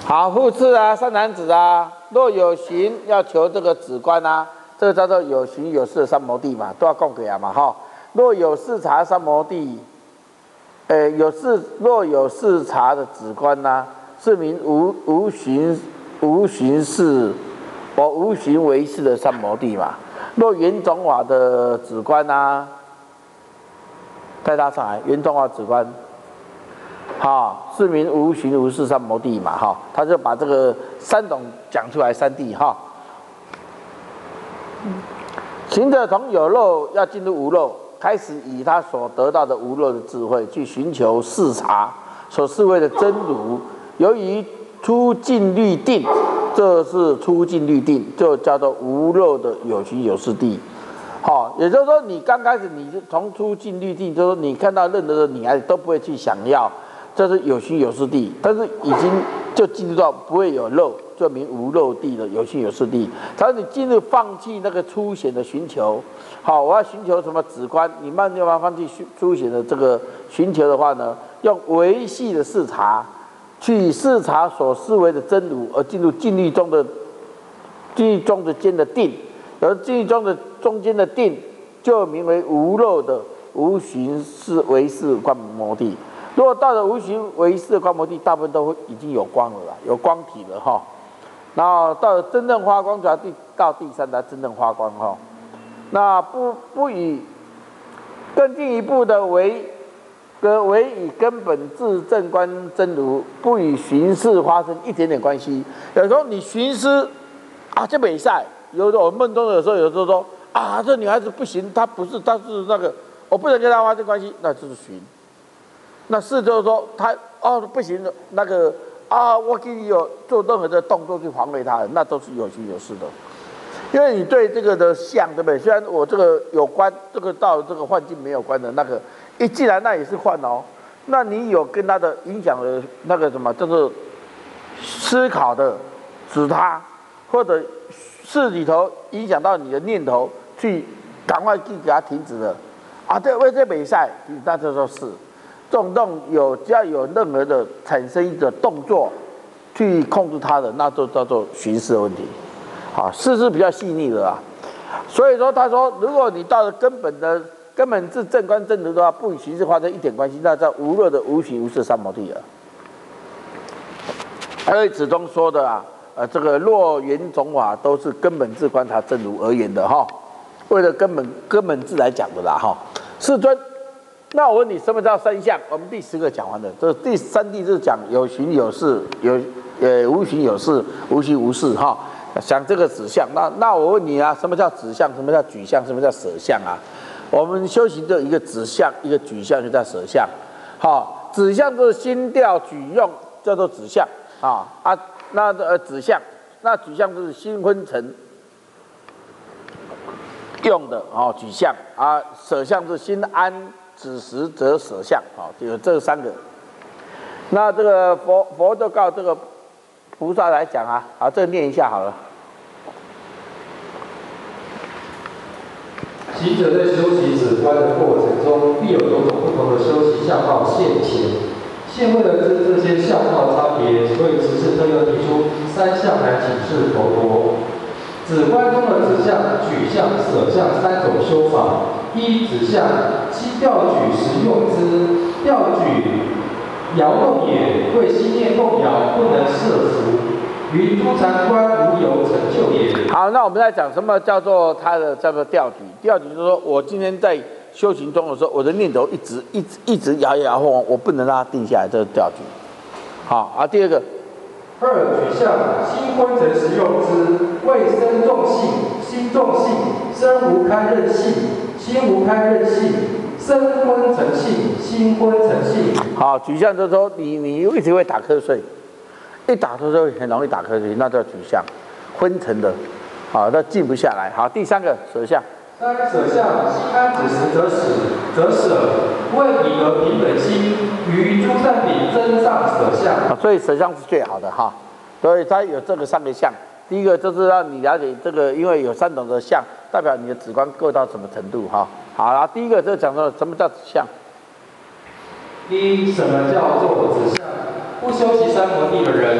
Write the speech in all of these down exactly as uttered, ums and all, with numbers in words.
好，复次啊，三男子啊，若有形要求这个止观啊，这个叫做有形有事的三摩地嘛，都要供给啊嘛哈。若有事察三摩地，呃，有事若有事察的止观呐、啊，是名无无形无形事，或无形为事的三摩地嘛。若圆总法的止观呐、啊，带他上来，圆总法止观。哈，是名无形无事三摩地嘛，哈，他就把这个三种讲出来，三谛哈。行者从有漏要进入无漏，开始以他所得到的无漏的智慧去寻求视察所视为的真如，由于出尽律定，这是出尽律定，就叫做无漏的有形有事谛。好，也就是说，你刚开始你就从出尽律定，就是说你看到任何的女孩子都不会去想要。这是有形有事谛，但是已经就进入到不会有漏，就名无漏谛的有形有事谛。只要你进入放弃那个粗显的寻求，好，我要寻求什么止观，你慢慢慢放弃粗显的这个寻求的话呢，用维系的视察，去视察所思维的真如，而进入禁律中的禁律中的间的定，而禁律中的中间的定，就名为无漏的无形是唯识观摩地。如果到了无形唯识的观摩地，大部分都会已经有光了啦，有光体了哈。然后到了真正发光，就要第到第三代真正发光哈。那不不以更进一步的为，跟为以根本自正观真如，不与形式发生一点点关系。有时候你寻思啊，这没赛。有时候我梦中有时候有时候说啊，这女孩子不行，她不是，她是那个，我不能跟她发生关系，那就是寻。那是就是说他哦不行，那个啊，我给你有做任何的动作去防卫他，那都是有形有事的。因为你对这个的相，对不对？虽然我这个有关，这个到这个幻境没有关的那个，一既然那也是幻哦，那你有跟他的影响的那个什么，就是思考的使他，或者是里头影响到你的念头，去赶快去给他停止了啊，对，为这比赛，那就说是。动动有只要有任何的产生一个动作去控制它的，那就叫做寻思的问题。好，事是比较细腻的啊。所以说，他说，如果你到了根本的根本是正观正如的话，不与形式发生一点关系，那叫无漏的无形无事三摩地了。而且子中说的啊，呃，这个若圆总法都是根本自观察正如而言的哈，为了根本根本自来讲的啦哈。世尊。那我问你，什么叫三相？我们第十个讲完了，这第三谛是讲有形有事，有呃无形有事，无形无事哈。讲这个指相，那那我问你啊，什么叫指相？什么叫举相？什么叫舍相啊？我们修行就一个指相，一个举相，就叫舍相。好，指相就是心调举用，叫做指相啊啊。那呃指相，那举相就是心昏沉用的哦，举相啊。舍相是心安。子时则舍相，好，有这三个。那这个佛佛就告这个菩萨来讲啊，好，这个念一下好了。 行者在修习止观的过程中，必有种种不同的修习相貌现前。现为了知这些相貌差别，所以只是特又提出三相来警示佛陀。止观中的指相、举相、舍相三种修法。一指相，悉调举时用之。调举摇动也，为心念动摇，不能摄伏。于诸禅观无有成就也。 好，那我们在讲什么叫做它的叫做调举？调举就是说我今天在修行中的时候，我的念头一直一直一直摇摇晃晃，我不能让它定下来，这是调举。好啊，第二个。 二举相，心昏沉时用之，为身重性，心重性，身无堪任性，心无堪任性，身昏成性，心昏成性。 好，举相就是说你你一直会打瞌睡，一打瞌睡很容易打瞌睡，那叫举相，昏沉的，好，那静不下来。好，第三个舍相。 三舍相，心安止时则死，则舍，为以得平本心，于诸善品增上舍相。 所以舍相是最好的哈，所以它有这个三个相。第一个就是让你了解这个，因为有三种的相，代表你的止观够到什么程度哈。好啦，第一个就讲说什么叫指相。 一，什么叫做指相？不修习三摩地的人，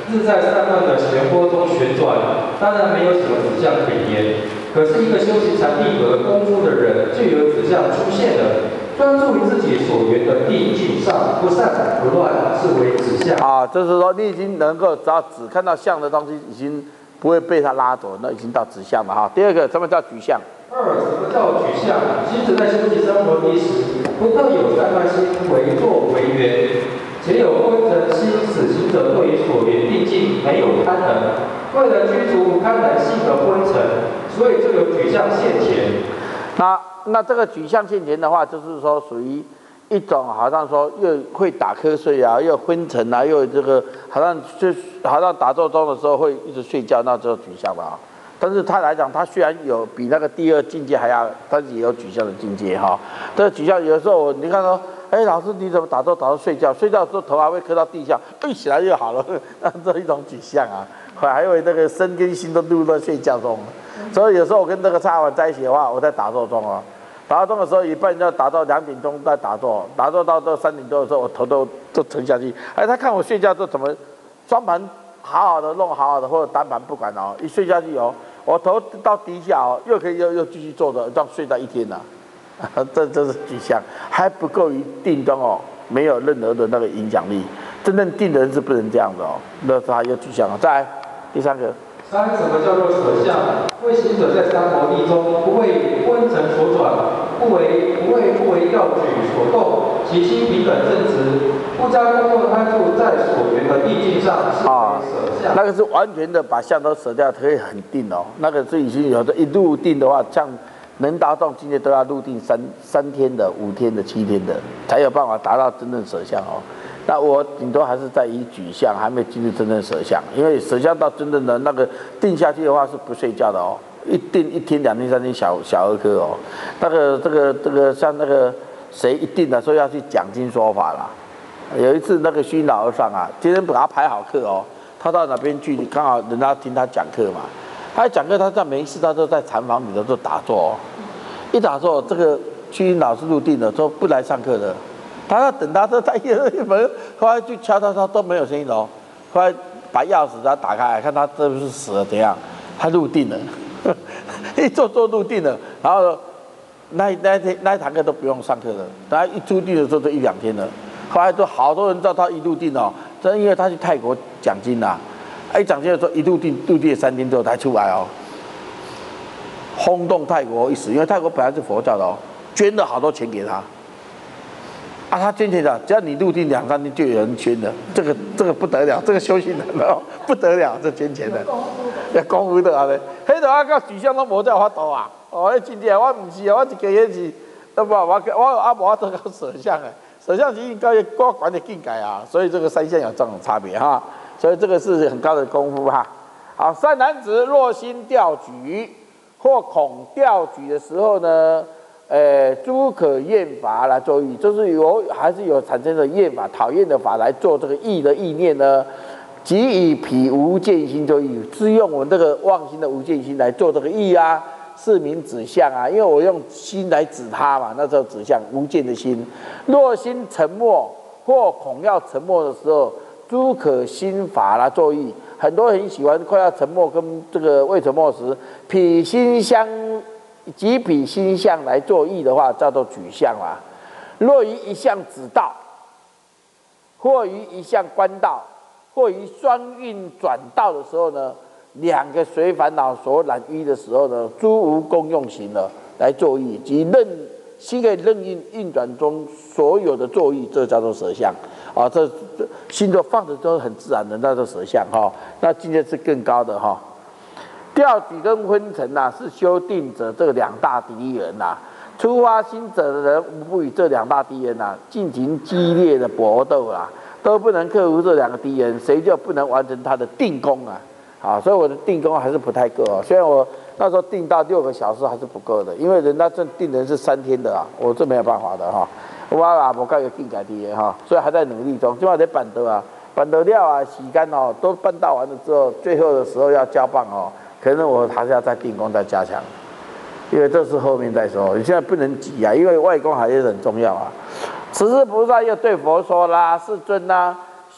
日在散乱的漩涡中旋转，当然没有什么指向可言。可是，一个修习禅定和功夫的人，就有指向出现了。专注于自己所缘的定境上，不散不乱，是为指向。 啊，就是说你已经能够只要只看到相的东西，已经不会被它拉走，那已经到指向了哈。第二个，什么叫举相？ 二，什么叫举相？行者在修习生活地时，不特有散乱心为作为缘，且有昏沉心，使行者对于所缘定境没有贪能。为了驱除贪婪性的昏沉，所以就有举相现前。 那那这个举相现前的话，就是说属于一种好像说又会打瞌睡啊，又昏沉啊，又这个好像就好像打坐中的时候会一直睡觉，那就举相了啊。但是他来讲，他虽然有比那个第二境界还要，但是也有举相的境界哈。这个举相有的时候你看说，哎，老师你怎么打坐打到睡觉？睡觉的时候头还会磕到地下，一起来就好了，那这一种举相啊。还有那个身跟心都入到睡觉中，所以有时候我跟这个蔡晚在一起的话，我在打坐中啊，打坐中的时候一半要打到两点钟在打坐，打坐到这三点多的时候，我头都都沉下去。哎，他看我睡觉都怎么双盘好好的弄好好的，或者单盘不管哦，一睡下去哦，我头到底下哦，又可以又又继续坐着，这样睡到一天了、啊，这这是举相，还不够于定中哦，没有任何的那个影响力。真正定的人是不能这样的哦，那他又举相了。再来。第三个， 三，什么叫做舍相？为行者在三摩地中，不为昏沉所转，不为不为不为要举所动，其心平等正直，不加工作贪著在所缘的地境上，是为舍相。 那个是完全的把相都舍掉，可以很定哦。那个是已经有的，一入定的话，像能达到境界都要入定三三天的、五天的、七天的，才有办法达到真正舍相哦。那我顶多还是在以举相，还没进入真正舍相，因为舍相到真正的那个定下去的话是不睡觉的哦，一定一天、两天、三天小小儿科哦。那个这个这个像那个谁一定的说要去讲经说法啦。有一次那个虚老和尚啊，今天把他排好课哦，他到哪边去，刚好人家听他讲课嘛，他一讲课他在没事，他都在禅房里头做打坐哦，一打坐这个虚老师入定了，说不来上课的。他要等他这他一门，后来去敲敲敲都没有声音哦。后来把钥匙他打开，看他是不是死了怎样？他入定了，一坐坐入定了，然后那那一天那一堂课都不用上课了，他一出定的时候就一两天了。后来都好多人知道他一入定哦，真因为他去泰国讲经啦、啊，一讲经的时候一入定入定三天之后才出来哦，轰动泰国一时，因为泰国本来是佛教的哦，捐了好多钱给他。啊，他捐钱的，只要你入定两三天就有人捐了，这个这个不得了，这个修行人哦不得了，这捐钱的，要功夫的啊嘞，迄度啊到举相都无这法度啊，哦，迄真正我唔是啊，我一家迄是，那不我我啊无法度到舍相诶，舍相是应该高管的境界啊，所以这个三相有这种差别哈，所以这个是很高的功夫哈。好，善男子若心调举或恐调举的时候呢？呃，诸可厌法来做意，就是有还是有产生的厌法、讨厌的法来做这个意的意念呢？即以彼无见心做意，是用我们这个妄心的无见心来做这个意啊，是名指相啊。因为我用心来指它嘛，那时候指相无见的心。若心沉默或恐要沉默的时候，诸可心法来做意。很多人喜欢快要沉默跟这个未沉默时，彼心相。即彼心相来作意的话，叫做举相啦。若于一项指道，或于一项观道，或于双运转道的时候呢，两个随烦恼所染依的时候呢，诸无功用行了来作意，即任心可以任运运转中所有的作意，这叫做舍相啊。这这心就放着都很自然的，那叫舍相哈。那境界是更高的哈。调举跟昏沉呐、啊，是修定者这两大敌人呐、啊。出发心者的人，无不与这两大敌人呐、啊、进行激烈的搏斗啦、啊，都不能克服这两个敌人，谁就不能完成他的定功啊！啊，所以我的定功还是不太够啊。虽然我那时候定到六个小时还是不够的，因为人家这定人是三天的啊，我这没有办法的哈、啊。我啊，我盖个定改敌人哈，所以还在努力中。就要得办得啊，办得了啊，时间哦都办到完了之后，最后的时候要交棒哦。可能我还是要再定功再加强，因为这是后面再说。你现在不能急啊，因为外功还是很重要啊。此时菩萨又对佛说啦：“世尊啊，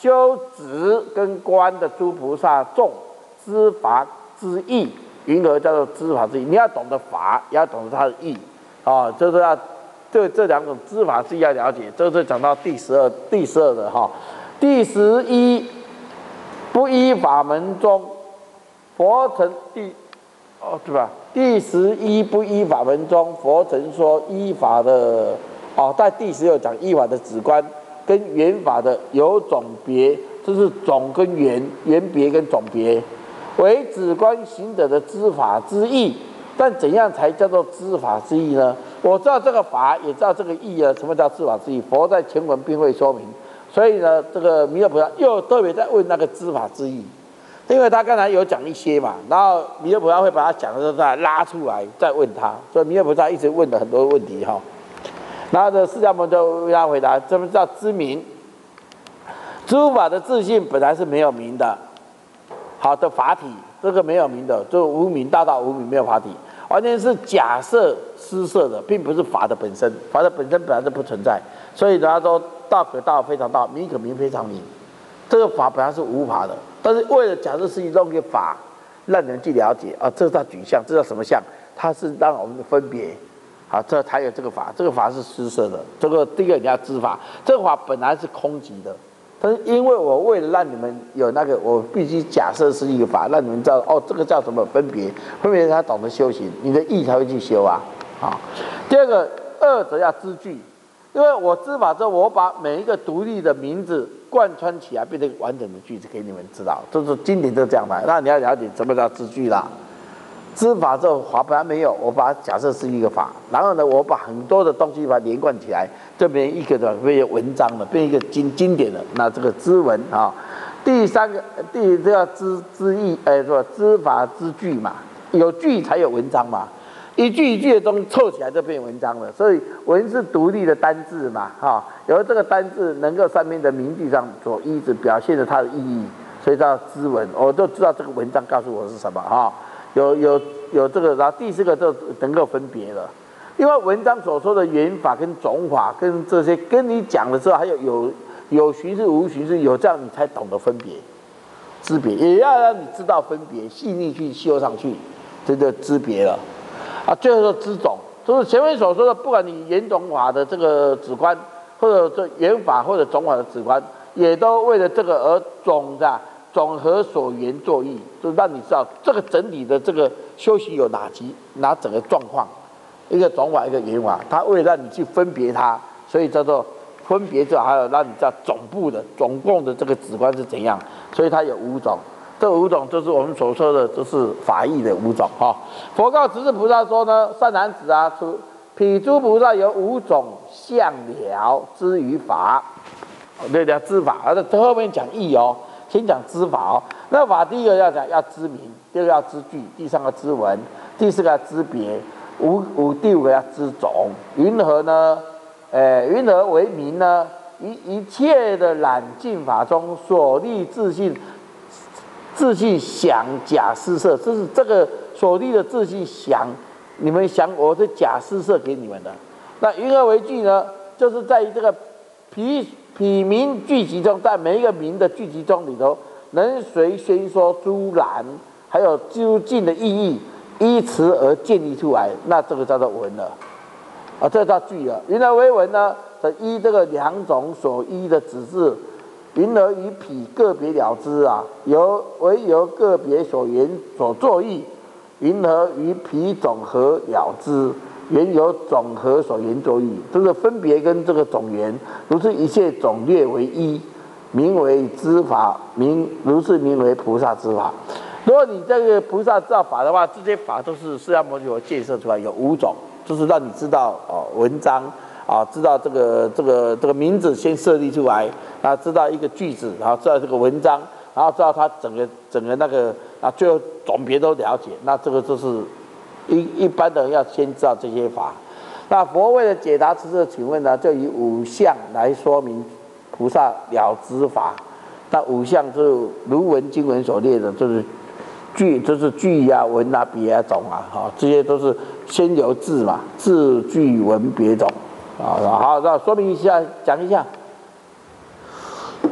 修止跟观的诸菩萨众知法之意，云何叫做知法之意？你要懂得法，也要懂得它的意，啊，就是要这这两种知法之意要了解。这是讲到第十二第十二的哈，第十一不依法门中，佛曾第哦对吧？第十一不依法门中，佛曾说依法的哦，在第十六讲依法的止观跟缘法的有种别，这是种跟缘，缘别跟种别，为止观行者的知法之意。但怎样才叫做知法之意呢？我知道这个法，也知道这个意啊。什么叫知法之意？佛在前文并会说明。所以呢，这个弥勒菩萨又特别在问那个知法之意。因为他刚才有讲一些嘛，然后弥勒菩萨会把他讲的时候再拉出来，再问他，所以弥勒菩萨一直问了很多问题哈。然后这释迦牟尼就为他回答：什么叫知名？诸法的自性本来是没有名的，好的法体，这个没有名的，就无名，大道无名，没有法体，完全是假设施设的，并不是法的本身，法的本身本来就不存在。所以他说道可道，非常道；名可名，非常名。这个法本来是无法的。但是为了假设事情弄一个法，让人去了解啊，这叫举相，这叫什么相？它是让我们的分别，好，这才有这个法。这个法是施设的。这个第一个你要知法，这个法本来是空寂的，但是因为我为了让你们有那个，我必须假设是一个法，让你们知道哦，这个叫什么分别？分别他懂得修行，你的意才会去修啊。啊，第二个二者要知句，因为我知法之后，我把每一个独立的名字贯穿起来，变成完整的句子给你们知道，这是经典就这样来。那你要了解什么叫知句啦？知法之后，法本来没有，我把它假设是一个法，然后呢，我把很多的东西把它连贯起来，这边一个的变成文章了，变一个经经典了。那这个知文啊，第三个第这个知知义，哎，说知法知句嘛，有句才有文章嘛。一句一句的东西凑起来就变文章了，所以文是独立的单字嘛，哈，由这个单字能够上面的名句上所依止，表现了它的意义，所以叫知文，我就知道这个文章告诉我是什么哈，有有有这个，然后第四个就能够分别了，因为文章所说的缘法跟种法跟这些跟你讲的时候，还有有有循是无循是，有这样你才懂得分别，知别也要让你知道分别，细腻去修上去，这就知别了。啊，最后说知种，就是前面所说的，不管你缘种法的这个止观，或者这缘法或者种法的止观，也都为了这个而总的总和所缘作意，就让你知道这个整体的这个修行有哪几哪整个状况，一个种法一个缘法，它为了让你去分别它，所以叫做分别者，还有让你知道总部的总共的这个止观是怎样，所以它有五种。这五种就是我们所说的，就是法义的五种哈。佛告执事菩萨说呢，善男子啊，彼诸菩萨有五种相了知于法，对的，知法。而且后面讲义哦，先讲知法哦。那法第一个要讲要知名，第二个要知句，第三个知文，第四个要知别，五五第五个要知种。云何呢？呃，云何为名呢？一一切的染净法中所立自性。自信想假施设，这是这个所立的自信想，你们想我是假施设给你们的。那云何为句呢？就是在于这个彼彼名聚集中，在每一个名的聚集中里头，能随宣说诸然，还有究竟的意义，依词而建立出来，那这个叫做文了。啊，这叫句了。云何为文呢？依这个两种所依的指示。云何于彼个别了之啊？由唯由个别所言所作意，云何于彼总和了之？原由总和所言作意，这个分别跟这个总言，如是一切总略为一，名为知法，名如是名为菩萨之法。如果你这个菩萨知道法的话，这些法都是释迦牟尼佛建设出来，有五种，就是让你知道哦文章。啊，知道这个这个这个名字先设立出来，啊，知道一个句子，然后知道这个文章，然后知道它整个整个那个啊，最后总别都了解。那这个就是一一般的人要先知道这些法。那佛为了解答此事，请问呢，就以五相来说明菩萨了知法。那五相就是如文经文所列的，就是句，就是句啊、文啊、别啊、种啊，哈，这些都是先由字嘛，字、句、文、别、种。啊，好，那说明一下，讲一下。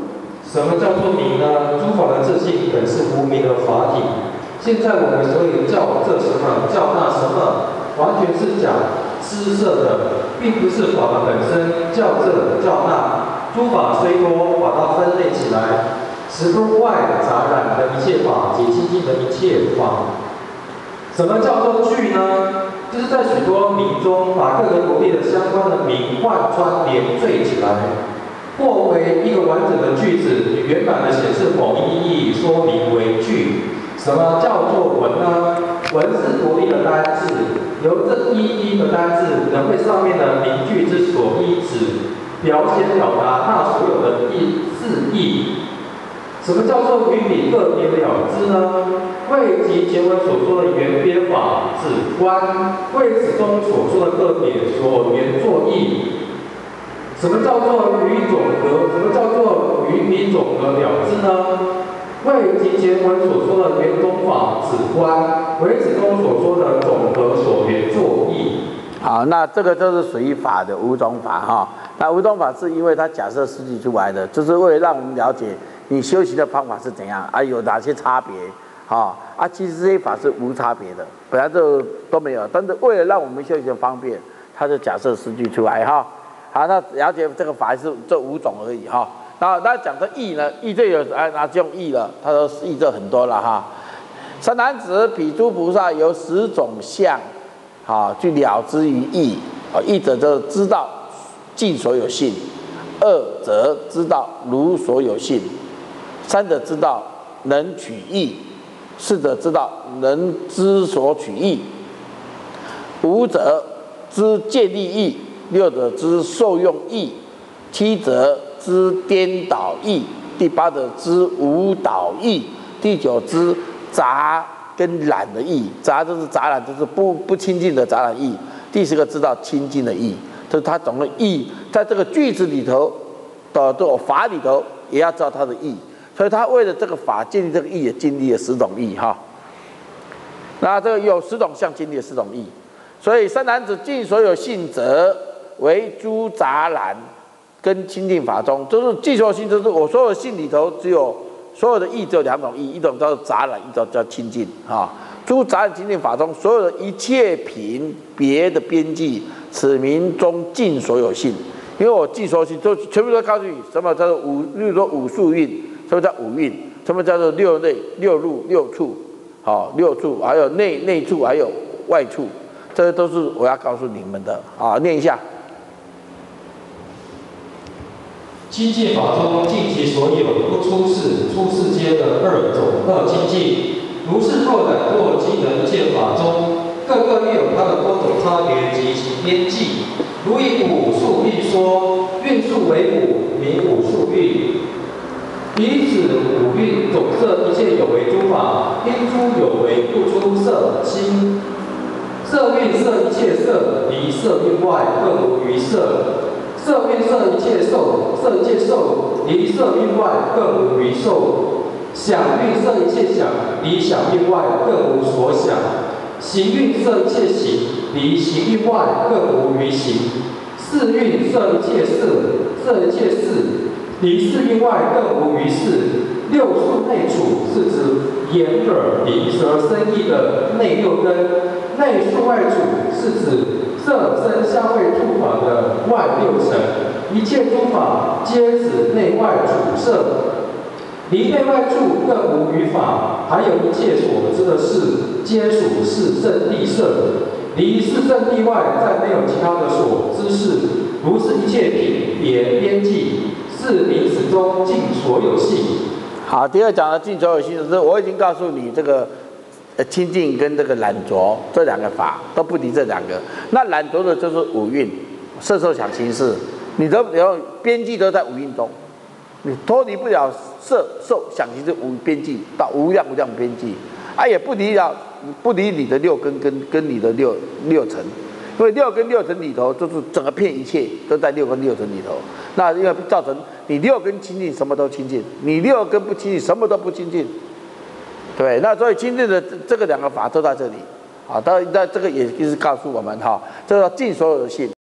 什么叫做名呢？诸法的自性本是无名的法体。现在我们所以叫这什么，叫那什么，完全是讲施设的，并不是法的本身。叫这叫那，诸法虽多，把它分类起来，使不外杂染的一切法及清净的一切法。什么叫做句呢？就是在许多名中，把各个独立的相关的名贯穿连缀起来。或为一个完整的句子，以圆满的显示某一意义，说明为句。什么叫做文呢？文是独立的单字，由这一一的单字能为上面的名句之所依止，表显表达那所有的意字义。什么叫做与彼个别了之呢？为即前文所说的原别法指观，为此中所说的个别所原作义。什么叫做与总和？什么叫做与彼总和了之呢？为即前文所说的原宗法指观，为此中所说的总和所原作义。 好，那这个就是属于法的五种法哈。那五种法是因为它假设实际出来的，就是为了让我们了解你修行的方法是怎样啊，有哪些差别哈啊。其实这些法是无差别的，本来就都没有，但是为了让我们修行方便，它就假设实际出来哈。好，那了解这个法是这五种而已哈。然后那讲的义呢，义这有啊，那就用义了。他说义这很多了哈。三男子彼诸菩萨有十种相，好去了之于义。啊，一者就知道尽所有性，二者知道如所有性，三者知道能取义，四者知道能知所取义，五者知建立义。六者知受用义，七者知颠倒义，第八者知无倒义，第九知杂跟染的义，杂就是杂染，就是不不清净的杂染义。第十个知道清净的义，就是它总的义，在这个句子里头的这种法里头，也要知道它的义。所以他为了这个法建立这个义，也建立了十种义哈。那这个有十种相，建立了十种义。所以三男子尽所有性者，为诸杂染跟清净法中，就是尽所有性，就是我所有性里头只有所有的义只有两种义，一种叫做杂染，一种叫清净啊。诸杂染清净法中，所有的一切品别的边际，此名中尽所有性。因为我尽所有性，就全部都告诉你什么叫做五，例如说五数蕴，什么叫五蕴，什么叫做六内、六入、六处，好，六处还有内内处，还有外处，这些都是我要告诉你们的啊。念一下。 清净法中尽其所有，不出世，出世间的二种二清净。如是若览若尽的一切法中，各个亦有它的多种差别及其边际。如以五数喻说，蕴数为五，名五数喻。彼此五蕴总摄一切有为诸法，因诸有为不出色心。色蕴摄一切色，离色蕴外更无余色。色蕴摄一切受，摄一切受，离色蕴外更无余受。想蕴摄一切想，离想蕴外更无所想。行蕴摄一切行，离行蕴外更无余行。事蕴摄一切事，摄一切事，离事蕴外更无余事。六数内处是指眼耳鼻舌身意的内六根，内数外处是指色声香味触法的外六尘。一切诸法皆指内外处摄，离内外处更无余法。还有一切所知的事，皆属是圣地摄。离是圣地外，再没有其他的所知事。如是一切品别边际，是名此中尽所有性。 好，第二讲的尽所有性，是我已经告诉你这个呃清净跟这个染着这两个法都不离这两个。那染着的就是五蕴，色受想行识，你都然后边际都在五蕴中，你脱离不了色受想行识五边际到无量无量边际，啊也不离了不离你的六根跟跟你的六六尘。因为六根六尘里头，就是整个片一切都在六根六尘里头。那因为造成你六根清净，什么都清净；你六根不清净，什么都不清净。对，那所以清净的这个两个法都在这里。好，当然，那这个也就是告诉我们哈，这个尽所有的性。